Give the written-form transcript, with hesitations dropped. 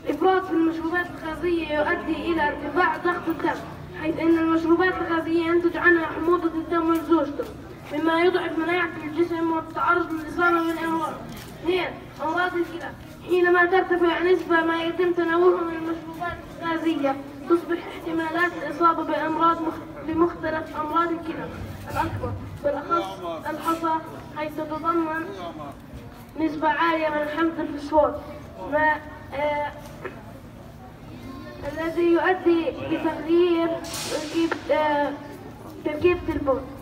الإفراط في المشروبات الغازية يؤدي إلى ارتفاع ضغط الدم، حيث أن المشروبات الغازية ينتج عنها حموضة الدم وزوجته، مما يضعف مناعة الجسم والتعرض للإصابة بالأمراض. 2. أمراض الكلى. حينما ترتفع نسبة ما يتم تناوله من المشروبات الغازية تصبح احتمالات الإصابة بمختلف أمراض الكلى الأكبر، بالأخص الحصى، حيث تتضمن نسبة عالية من حمض الفسفور الذي يؤدي لتغيير تركيبة البول.